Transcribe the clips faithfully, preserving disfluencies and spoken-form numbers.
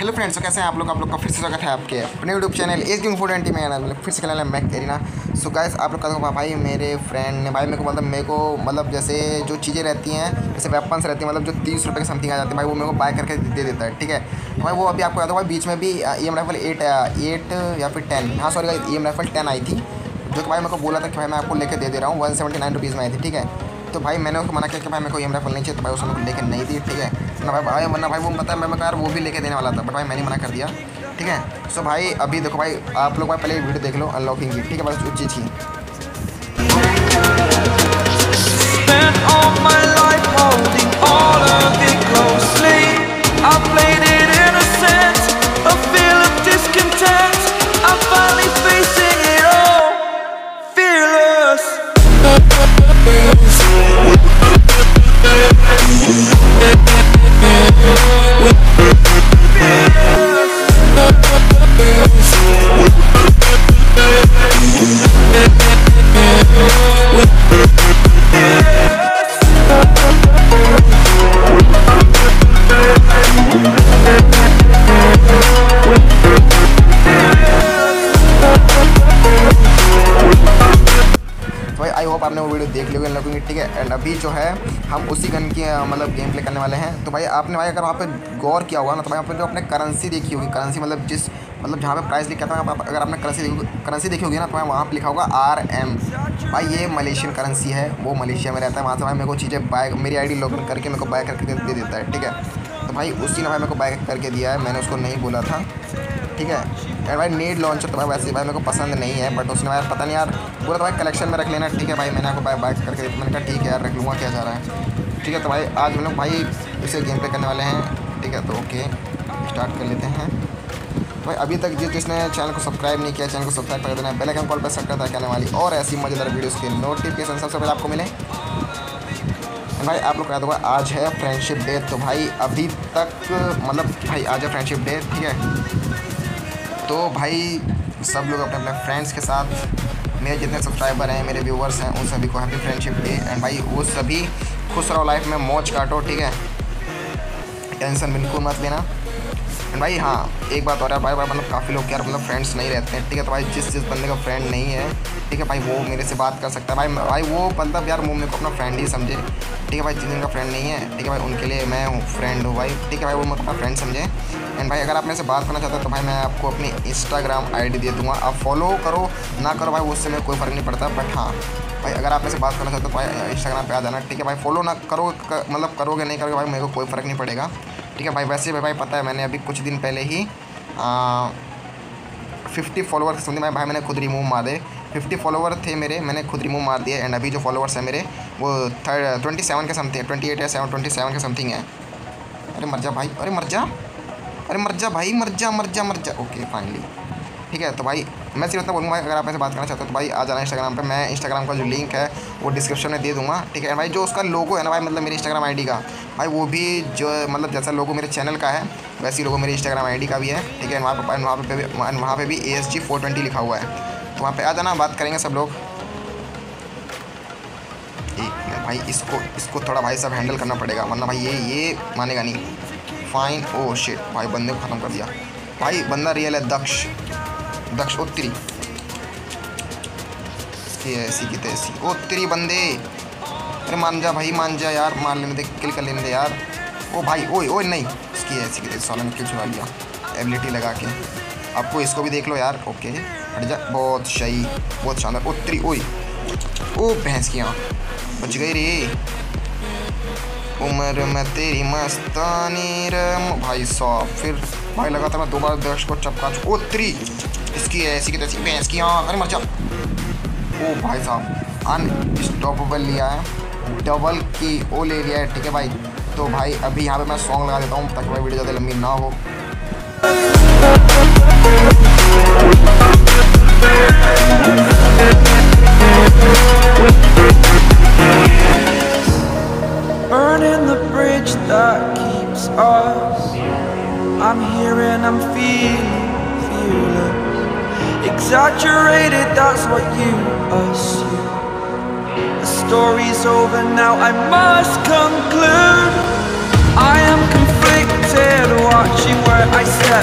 Hello friends, तो कैसे हैं आप लोग। आप लोग का फिर से स्वागत है आपके अपने यूट्यूब चैनल एज गेम फूड एंटी में। फिर से चैनल मैं करीना। सो गाइस, आप लोग का भाई मेरे फ्रेंड ने भाई मेरे को मतलब मेरे को मतलब जैसे जो चीज़ें रहती हैं, जैसे वेपन्स रहती हैं, मतलब जो तीस रुपये की समथिंग आ जाती है भाई, वो मेरे को बाय करके दे देता है। ठीक है भाई, वो अभी आपको याद होगा बीच में भी E M rifle eight eight या फिर टेन, हाँ sorry E M rifle ten आई थी, जो कि भाई मेरे को बोला था कि भाई मैं आपको लेके दे दे रहा हूँ। वन सेवेंटी नाइन रुपीज़ में आई थी। ठीक है, तो भाई मैंने उसको मना किया कि भाई मेरे को ई एम राइफल नहीं चाहिए, तो भाई उसने मेरे को लेके नहीं दी। ठीक है ना भाई, भाई वरना भाई वो पता है मैं यार वो भी लेके देने वाला था, बट भाई मैंने मना कर दिया। ठीक है, सो भाई अभी देखो भाई, आप लोग भाई पहले वीडियो देख लो अनलॉकिंग की। ठीक है, बस उस चीज़ की आई होप आपने वो वीडियो देख ली होगी लोगों की। ठीक है, एंड अभी जो है हम उसी गन की मतलब गेम प्ले करने वाले हैं। तो भाई आपने भाई अगर वहाँ पे गौर किया होगा ना, तो भाई आपने जो अपने करेंसी देखी होगी, करेंसी मतलब जिस मतलब जहाँ पे प्राइस लिखा था, अगर आपने करेंसी करेंसी देखी होगी ना, तो भाई वहाँ पे लिखा होगा आर एम। भाई ये मलेशियन करेंसी है, वो मलेशिया में रहता है। वहाँ से भाई मेरे को चीज़ें बाय मेरी आई डी लॉगिन करके मेरे को बाय करके दे देता है। ठीक है, तो भाई उसी ने भाई मेरे को बाय करके दिया है, मैंने उसको नहीं बोला था। ठीक है, एंड भाई नीड लॉन्चर तो भाई वैसे भाई मेरे को पसंद नहीं है, बट उसने भाई पता नहीं यार बोला तो भाई कलेक्शन में रख लेना। ठीक है भाई, मैंने आपको बाय बाय करके मैंने कहा ठीक है यार रख लूँगा, क्या जा रहा है। ठीक है, तो भाई आज हम लोग भाई इसे गेम पे करने वाले हैं। ठीक है, तो ओके स्टार्ट कर लेते हैं। भाई अभी तक जिस जिसने चैनल को सब्सक्राइब नहीं किया, चैनल को सब्सक्राइब कर देना है, बेल आइकन कॉल पर सेट करता है, करने वाली और ऐसी मजेदार वीडियोस के नोटिफिकेशन सबसे पहले आपको मिले। भाई आप लोग को याद होगा आज है फ्रेंडशिप डे, तो भाई अभी तक मतलब भाई आज है फ्रेंडशिप डे। ठीक है, तो भाई सब लोग अपने अपने फ्रेंड्स के साथ, मेरे जितने सब्सक्राइबर हैं, मेरे व्यूवर्स हैं, उन सभी को हैप्पी फ्रेंडशिप डे। एंड भाई वो सभी खुश रहो, लाइफ में मौज काटो। ठीक है, टेंशन बिल्कुल मत लेना। एंड भाई हाँ एक बात और है भाई, भाई मतलब काफ़ी लोग यार मतलब फ्रेंड्स नहीं रहते हैं। ठीक है, तो भाई जिस जिस बंदे का फ्रेंड नहीं है, ठीक है भाई, वो मेरे से बात कर सकता है। भाई भाई वो मतलब यार वो मेरे को अपना फ्रेंड ही समझे। ठीक है भाई, जिन जिनका फ्रेंड नहीं है, ठीक है भाई, उनके लिए मैं हूँ फ्रेंड हूँ भाई। ठीक है भाई, वो मतलब अपना फ्रेंड समझे। एंड भाई अगर आप मेरे से बात करना चाहते हो, तो भाई मैं आपको अपनी इंस्टाग्राम आई डी दे दूँगा, आप फॉलो करो ना करो भाई, उससे मेरे कोई फ़र्क नहीं पड़ता। बट हाँ भाई अगर आप मेरे से बात करना चाहते हो, तो भाई इंस्टाग्राम पे आ जाना। ठीक है भाई, फॉलो ना करो कर, मतलब करोगे नहीं करोगे भाई, मेरे को कोई फ़र्क नहीं पड़ेगा। ठीक है भाई, वैसे भाई पता है मैंने अभी कुछ दिन पहले ही फिफ्टी फॉलोवर समथिंग भाई मैंने खुद रिमूव मार दे। फिफ्टी फॉलोवर थे मेरे, मैंने खुद रिमूव मार दिए। एंड अभी जो फॉलोवर्स हैं मेरे वो third twenty seven K something, twenty eight या seven twenty seven K something है। अरे मर जा भाई, अरे मर जा, अरे मर जा भाई, मर जा मर जा मर जा। Okay finally. ठीक है, तो भाई मैं सिर्फ इतना बोलूँगा भाई, अगर आप मेरे से बात करना चाहते हो तो भाई आ जाना इंस्टाग्राम पे। मैं इंस्टाग्राम का जो लिंक है वो डिस्क्रिप्शन में दे दूँगा। ठीक है भाई, जो उसका लोगो है ना भाई, मतलब मेरी इंस्टाग्राम आईडी का भाई, वो भी जो मतलब जैसा लोगो मेरे चैनल का है वैसे ही लोगो मेरी इंस्टाग्राम आईडी का भी है। ठीक है, वहाँ पर वहाँ पे वहाँ पे भी A S G four twenty लिखा हुआ है, तो वहाँ पे आ जाना, बात करेंगे सब लोग। एक मिनट भाई, इसको इसको थोड़ा भाई सब हैंडल करना पड़ेगा, वरना भाई ये ये मानेगा नहीं। फाइन, ओ शिट भाई, बंदे को ख़त्म कर दिया भाई। बंदा रियल है, दक्ष दक्ष उत्तरी इसकी ऐसी की तैसी उत्तरी बंदे। अरे मान जा भाई, मान जा यार, मार लेने दे, किल कर लेने दे यार। ओ भाई, ओए ओए नहीं, इसकी ऐसी की तैसी साला ने किल छुड़ा लिया एबिलिटी लगा के। आपको इसको भी देख लो यार। ओके हट जा, बहुत सही, बहुत शानदार उत्तरी। ओए ओ भैंस की आँख बच गई रे, उम्र में तेरी मस्तानी रे भाई साहब। फिर भाई लगा था मैं दोबारा दर्श को चपका उत्तरी, इसकी ऐसी की तैसी भैंस की आँख। अरे मर जा। ओ भाई साहब अनस्टॉपेबल लिया है, डबल की ओ ले लिया है। ठीक है भाई, तो भाई अभी यहाँ पे मैं सॉन्ग लगा देता हूँ ताकि भाई वीडियो ज़्यादा लंबी ना हो। Burning the bridge that keeps us. I'm here and I'm feeling fearless. Exaggerated, that's what you assume. The story's over now, I must conclude. I am conflicted, watching where I step.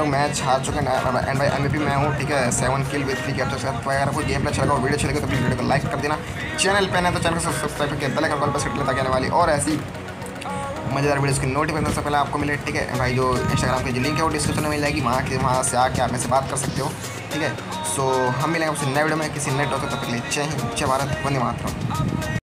लोग match हार चुके हैं and भाई MVP मैं हूँ, ठीक है, seven kill with three capture के साथ। तो अगर आपको गेम प्ले अच्छा लगा, वीडियो अच्छी लगी तो प्लीज़ वीडियो को लाइक कर देना। चैनल पे है तो चैनल को सब्सक्राइब करके बेल आइकन कॉल पर सेट करता आने वाली और ऐसी मज़ेदार वीडियोस की नोटिफिकेशन सबसे पहले आपको मिले, ठीक है भाई। जो इंस्टाग्राम की जो लिंक है वो डिस्क्रिप्शन में मिल जाएगी, वहाँ के वहाँ से आके आप मेरे से बात कर सकते हो, ठीक है। सो हम मिलेंगे आपसे नए वीडियो में किसी नए टॉपिक तक के लिए। जय हिंद, जय भारत, वंदे मातरम।